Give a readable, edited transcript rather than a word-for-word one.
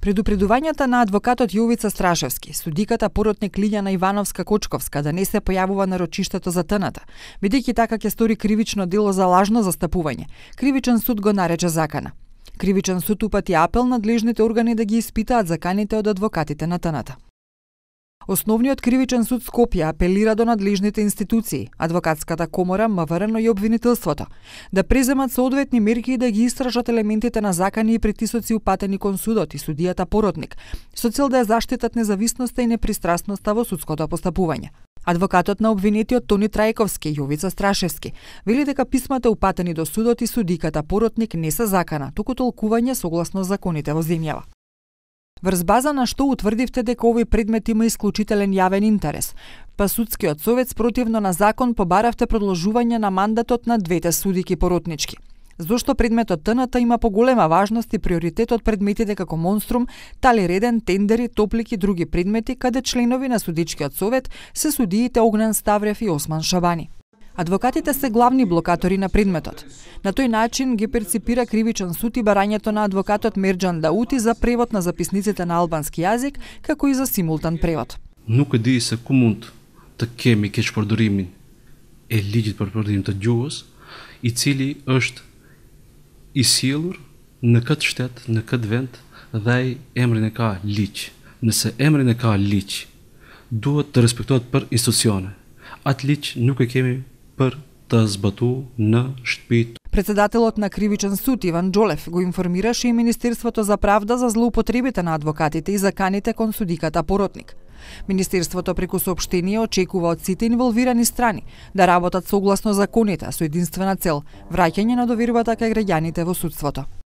Предупредувањата на адвокатот Јовица Страшевски, судиката поротник Лиљана Ивановска-Кочковска да не се појавува на рочиштето за ТН-та, бидејќи така ќе стори кривично дело за лажно застапување, кривичен суд го нарече закана. Кривичен суд упати апел надлежните органи да ги испитаат заканите од адвокатите на ТН-та. Основниот кривичен суд Скопје апелира до надлежните институции, адвокатската комора, МВР и обвинителството, да преземат соодветни мерки и да ги истражат елементите на закани и притисоци упатени кон судот и судијата поротник, со цел да ја заштитат независноста и непристрасноста во судското постапување. Адвокатот на обвинетиот Тони Трајковски, Јовица Страшевски, вели дека писмата упатени до судот и судиката поротник не се закана, туку толкување согласно законите во земјава. Врз база на што утврдивте дека овој предмет има исклучителен јавен интерес, па судскиот совет спротивно на закон побаравте продолжување на мандатот на двете судики поротнички. Зошто предметот ТН-та има поголема важност и приоритет од предметите како Монструм, Талиреден, Тендери, Топлик и други предмети, каде членови на судичкиот совет се судиите Огнен Ставрев и Осман Шабани. Адвокатите се главни блокатори на предметот. На тој начин ги перципира кривичен суд и барањето на адвокатот Мерџан Даути за превод на записниците на албански јазик, како и за симултан превод. Nuk e di se ku mund të kemi keqpërdorimin e ligjit për përdorim të gjuhës, i cili është i sjellur në këtë shtet, në këtë vend dhe ai emrin e ka ligj. Nëse emrin e ka ligj, duhet të respektohet për institucione. Atë ligj nuk e kemi për të zbatu në shtëpitë. Председателот на Кривичен суд Иван Џолев го информираше и Министерството за правда за злоупотребите на адвокатите и заканите кон судиката поротник. Министерството преку соопштение очекува од сите инволвирани страни да работат согласно законите со единствена цел – враќање на довербата кај граѓаните во судството.